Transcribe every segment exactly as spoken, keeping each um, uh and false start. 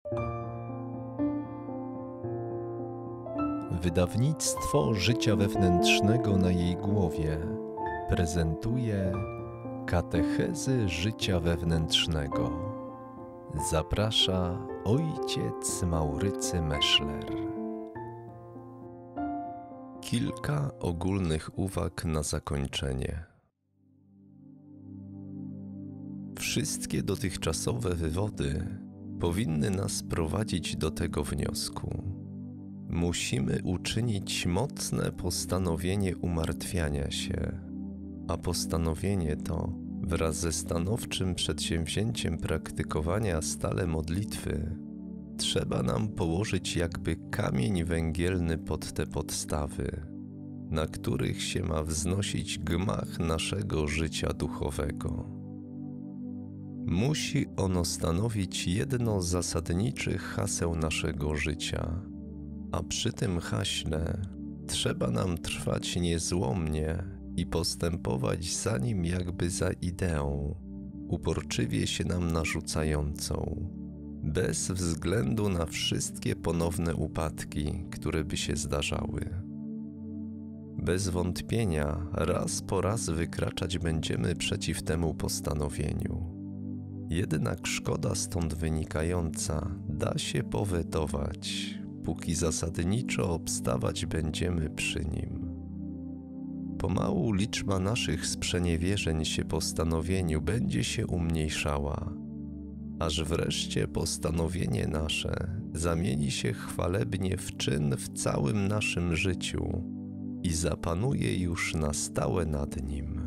Wydawnictwo Życia Wewnętrznego na jej głowie prezentuje Katechezy Życia Wewnętrznego. Zaprasza ojciec Maurycy Meszler. Kilka ogólnych uwag na zakończenie. Wszystkie dotychczasowe wywody powinny nas prowadzić do tego wniosku. Musimy uczynić mocne postanowienie umartwiania się, a postanowienie to wraz ze stanowczym przedsięwzięciem praktykowania stale modlitwy trzeba nam położyć jakby kamień węgielny pod te podstawy, na których się ma wznosić gmach naszego życia duchowego. Musi ono stanowić jedno z zasadniczych haseł naszego życia, a przy tym haśle trzeba nam trwać niezłomnie i postępować za nim jakby za ideą, uporczywie się nam narzucającą, bez względu na wszystkie ponowne upadki, które by się zdarzały. Bez wątpienia raz po raz wykraczać będziemy przeciw temu postanowieniu. Jednak szkoda stąd wynikająca da się powetować, póki zasadniczo obstawać będziemy przy nim. Pomału liczba naszych sprzeniewierzeń się postanowieniu będzie się umniejszała, aż wreszcie postanowienie nasze zamieni się chwalebnie w czyn w całym naszym życiu i zapanuje już na stałe nad nim.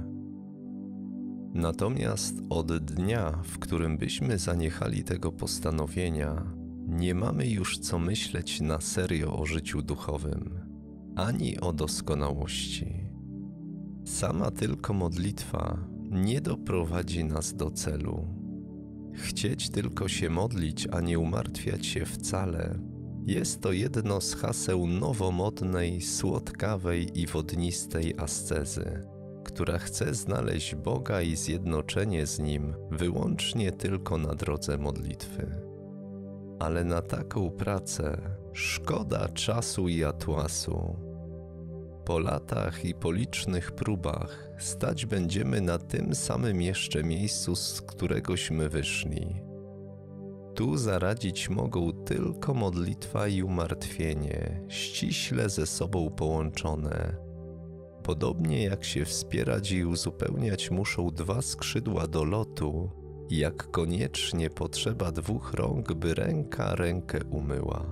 Natomiast od dnia, w którym byśmy zaniechali tego postanowienia, nie mamy już co myśleć na serio o życiu duchowym, ani o doskonałości. Sama tylko modlitwa nie doprowadzi nas do celu. Chcieć tylko się modlić, a nie umartwiać się wcale, jest to jedno z haseł nowomodnej, słodkawej i wodnistej ascezy, która chce znaleźć Boga i zjednoczenie z Nim wyłącznie tylko na drodze modlitwy. Ale na taką pracę szkoda czasu i atłasu. Po latach i po licznych próbach stać będziemy na tym samym jeszcze miejscu, z któregośmy wyszli. Tu zaradzić mogą tylko modlitwa i umartwienie, ściśle ze sobą połączone. Podobnie jak się wspierać i uzupełniać muszą dwa skrzydła do lotu, jak koniecznie potrzeba dwóch rąk, by ręka rękę umyła.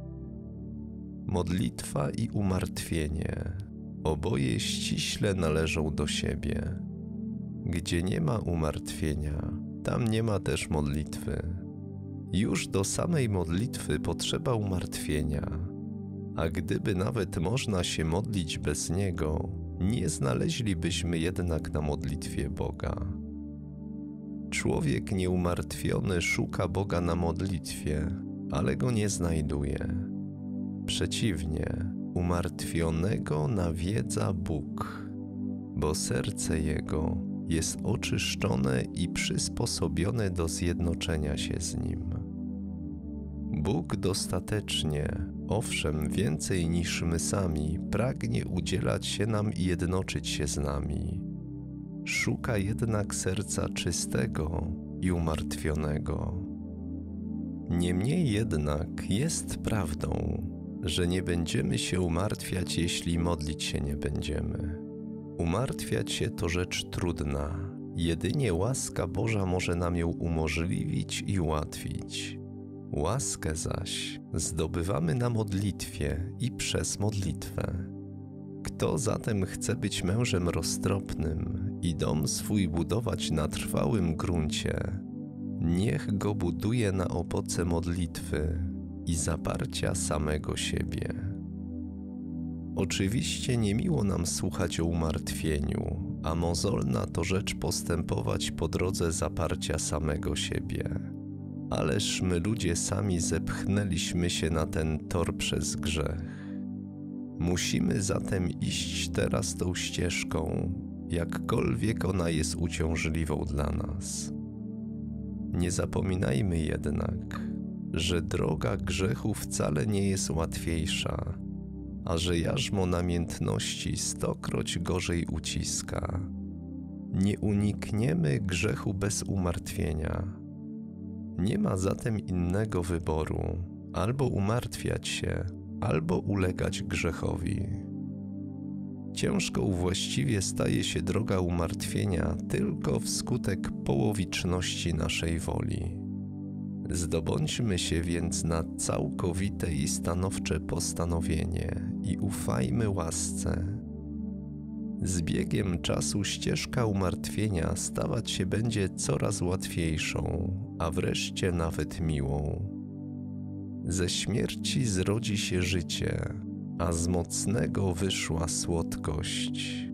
Modlitwa i umartwienie oboje ściśle należą do siebie. Gdzie nie ma umartwienia, tam nie ma też modlitwy. Już do samej modlitwy potrzeba umartwienia, a gdyby nawet można się modlić bez niego, nie znaleźlibyśmy jednak na modlitwie Boga. Człowiek nieumartwiony szuka Boga na modlitwie, ale go nie znajduje. Przeciwnie, umartwionego nawiedza Bóg, bo serce jego jest oczyszczone i przysposobione do zjednoczenia się z Nim. Bóg dostatecznie, owszem więcej niż my sami, pragnie udzielać się nam i jednoczyć się z nami. Szuka jednak serca czystego i umartwionego. Niemniej jednak jest prawdą, że nie będziemy się umartwiać, jeśli modlić się nie będziemy. Umartwiać się to rzecz trudna, jedynie łaska Boża może nam ją umożliwić i ułatwić. Łaskę zaś zdobywamy na modlitwie i przez modlitwę. Kto zatem chce być mężem roztropnym i dom swój budować na trwałym gruncie, niech go buduje na opoce modlitwy i zaparcia samego siebie. Oczywiście niemiło nam słuchać o umartwieniu, a mozolna to rzecz postępować po drodze zaparcia samego siebie. Ależ my ludzie sami zepchnęliśmy się na ten tor przez grzech. Musimy zatem iść teraz tą ścieżką, jakkolwiek ona jest uciążliwą dla nas. Nie zapominajmy jednak, że droga grzechu wcale nie jest łatwiejsza, a że jarzmo namiętności stokroć gorzej uciska. Nie unikniemy grzechu bez umartwienia. Nie ma zatem innego wyboru, albo umartwiać się, albo ulegać grzechowi. Ciężką właściwie staje się droga umartwienia tylko wskutek połowiczności naszej woli. Zdobądźmy się więc na całkowite i stanowcze postanowienie i ufajmy łasce. Z biegiem czasu ścieżka umartwienia stawać się będzie coraz łatwiejszą, a wreszcie nawet miłą. Ze śmierci zrodzi się życie, a z mocnego wyszła słodkość.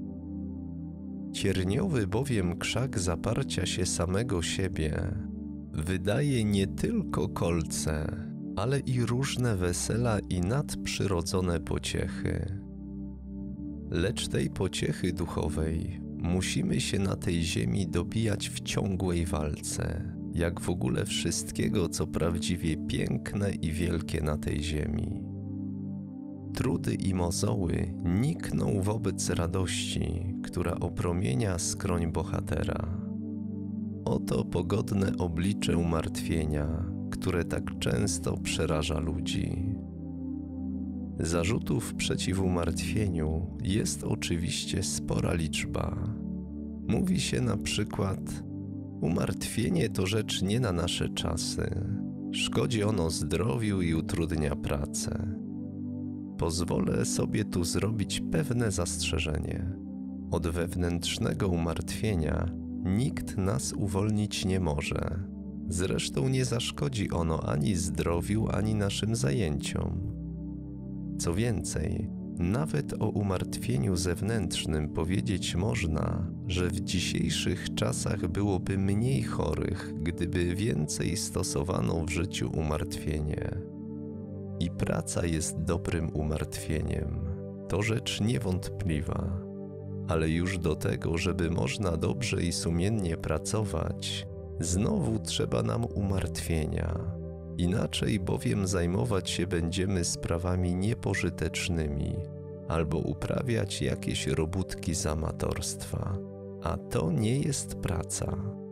Cierniowy bowiem krzak zaparcia się samego siebie wydaje nie tylko kolce, ale i różne wesela i nadprzyrodzone pociechy. Lecz tej pociechy duchowej musimy się na tej ziemi dobijać w ciągłej walce, jak w ogóle wszystkiego, co prawdziwie piękne i wielkie na tej ziemi. Trudy i mozoły nikną wobec radości, która opromienia skroń bohatera. Oto pogodne oblicze umartwienia, które tak często przeraża ludzi. Zarzutów przeciw umartwieniu jest oczywiście spora liczba. Mówi się na przykład: umartwienie to rzecz nie na nasze czasy, szkodzi ono zdrowiu i utrudnia pracę. Pozwolę sobie tu zrobić pewne zastrzeżenie. Od wewnętrznego umartwienia nikt nas uwolnić nie może. Zresztą nie zaszkodzi ono ani zdrowiu, ani naszym zajęciom. Co więcej, nawet o umartwieniu zewnętrznym powiedzieć można, że w dzisiejszych czasach byłoby mniej chorych, gdyby więcej stosowano w życiu umartwienie. I praca jest dobrym umartwieniem. To rzecz niewątpliwa. Ale już do tego, żeby można dobrze i sumiennie pracować, znowu trzeba nam umartwienia. Inaczej bowiem zajmować się będziemy sprawami niepożytecznymi albo uprawiać jakieś robótki z amatorstwa, a to nie jest praca.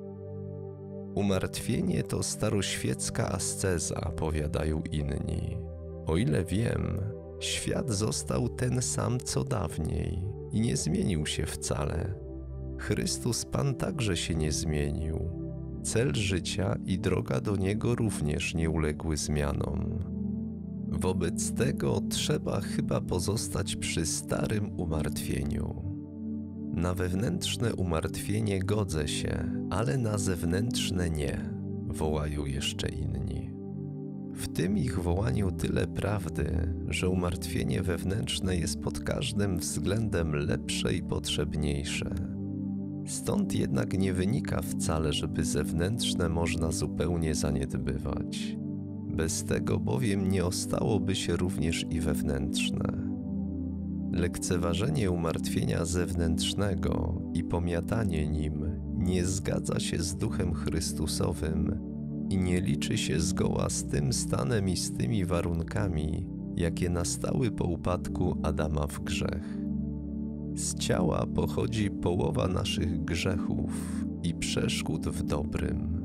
Umartwienie to staroświecka asceza, powiadają inni. O ile wiem, świat został ten sam co dawniej i nie zmienił się wcale. Chrystus Pan także się nie zmienił. Cel życia i droga do Niego również nie uległy zmianom. Wobec tego trzeba chyba pozostać przy starym umartwieniu. Na wewnętrzne umartwienie godzę się, ale na zewnętrzne nie, wołają jeszcze inni. W tym ich wołaniu tyle prawdy, że umartwienie wewnętrzne jest pod każdym względem lepsze i potrzebniejsze. Stąd jednak nie wynika wcale, żeby zewnętrzne można zupełnie zaniedbywać. Bez tego bowiem nie ostałoby się również i wewnętrzne. Lekceważenie umartwienia zewnętrznego i pomiatanie nim nie zgadza się z Duchem Chrystusowym i nie liczy się zgoła z tym stanem i z tymi warunkami, jakie nastały po upadku Adama w grzech. Z ciała pochodzi połowa naszych grzechów i przeszkód w dobrym.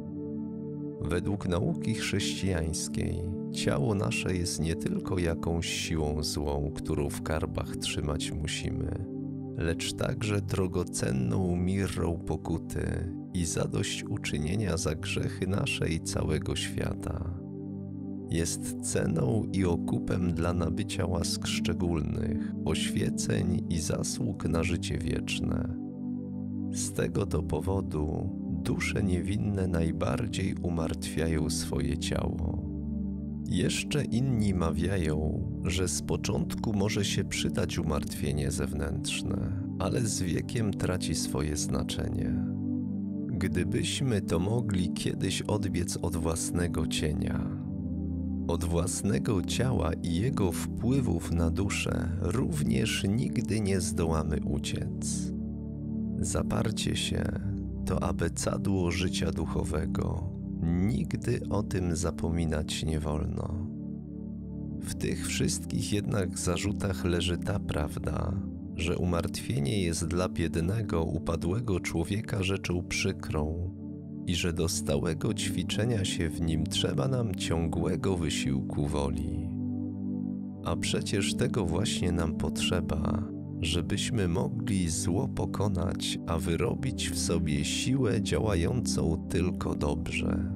Według nauki chrześcijańskiej ciało nasze jest nie tylko jakąś siłą złą, którą w karbach trzymać musimy, lecz także drogocenną mirrą pokuty i zadośćuczynienia za grzechy nasze i całego świata. Jest ceną i okupem dla nabycia łask szczególnych, oświeceń i zasług na życie wieczne. Z tego to powodu dusze niewinne najbardziej umartwiają swoje ciało. Jeszcze inni mawiają, że z początku może się przydać umartwienie zewnętrzne, ale z wiekiem traci swoje znaczenie. Gdybyśmy to mogli kiedyś odbiec od własnego cienia, od własnego ciała i jego wpływów na duszę również nigdy nie zdołamy uciec. Zaparcie się to abecadło życia duchowego, Nigdy o tym zapominać nie wolno. W tych wszystkich jednak zarzutach leży ta prawda, że umartwienie jest dla biednego, upadłego człowieka rzeczą przykrą i że do stałego ćwiczenia się w nim trzeba nam ciągłego wysiłku woli. A przecież tego właśnie nam potrzeba, żebyśmy mogli zło pokonać, a wyrobić w sobie siłę działającą tylko dobrze.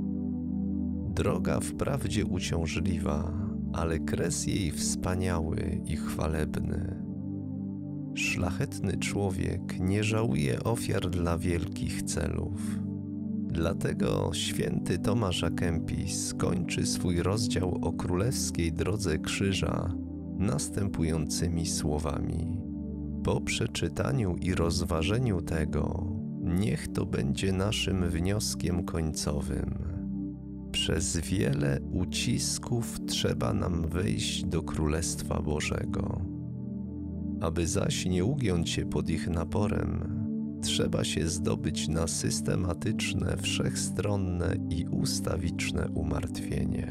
Droga wprawdzie uciążliwa, ale kres jej wspaniały i chwalebny. Szlachetny człowiek nie żałuje ofiar dla wielkich celów. Dlatego święty Tomasz A. Kempis kończy swój rozdział o królewskiej drodze krzyża następującymi słowami. Po przeczytaniu i rozważeniu tego, niech to będzie naszym wnioskiem końcowym. Przez wiele ucisków trzeba nam wejść do Królestwa Bożego. Aby zaś nie ugiąć się pod ich naporem, trzeba się zdobyć na systematyczne, wszechstronne i ustawiczne umartwienie.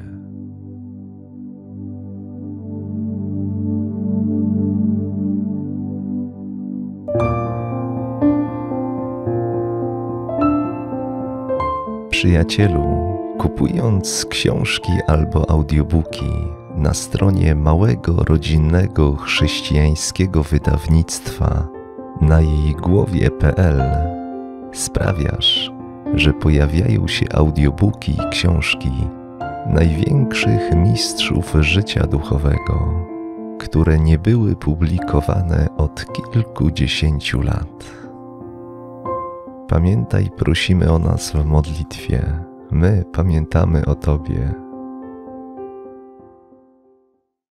Przyjacielu, kupując książki albo audiobooki na stronie małego, rodzinnego, chrześcijańskiego wydawnictwa na jej głowie kropka pe el sprawiasz, że pojawiają się audiobooki i książki największych mistrzów życia duchowego, które nie były publikowane od kilkudziesięciu lat. Pamiętaj, prosimy o nas w modlitwie. My pamiętamy o Tobie.